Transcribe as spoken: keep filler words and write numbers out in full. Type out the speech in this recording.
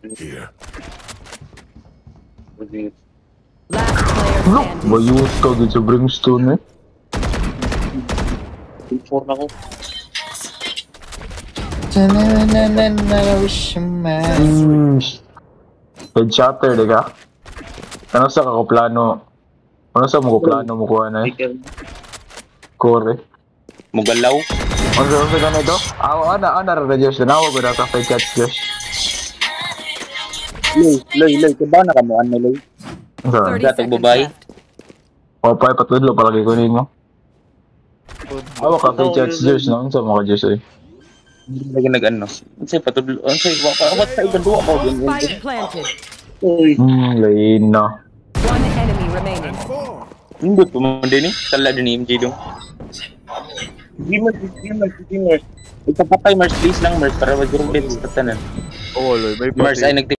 Here. Last player standing. Bayus ka dito sa brimstone eh. four na ko. Hmm. Headshotter, di ka? Ano sa kakuplano? Ano sa mga plano mo kuha na eh? Kore. Mugalaw. Ano sa mga ganito? Ako, ano, ano, ano, Diyos, nanawa ko na sa fake cats, Diyos. Loy, loy, loy. Kaba na kamo, ano, loy? Saan? thirty Gatong seconds babae. left. O, pa, patudlo, palagi ko ninyo. Awa ka fake cats, Diyos, no? Ano sa mga Diyos eh? Lagi nag-ano. Ano sa'yo patudlo? Ano sa'yo? What sa ibang duwa ko? Spike planted. Uy. Hmm, lain na. One enemy remaining. Hindi po mo din eh. Tala din ni M J dong. Gimmer, gimmer, gimmer. Ipapatay Mars please lang Mars para wag yung beds sa tanan. Oo, Loy. May Mars ay nag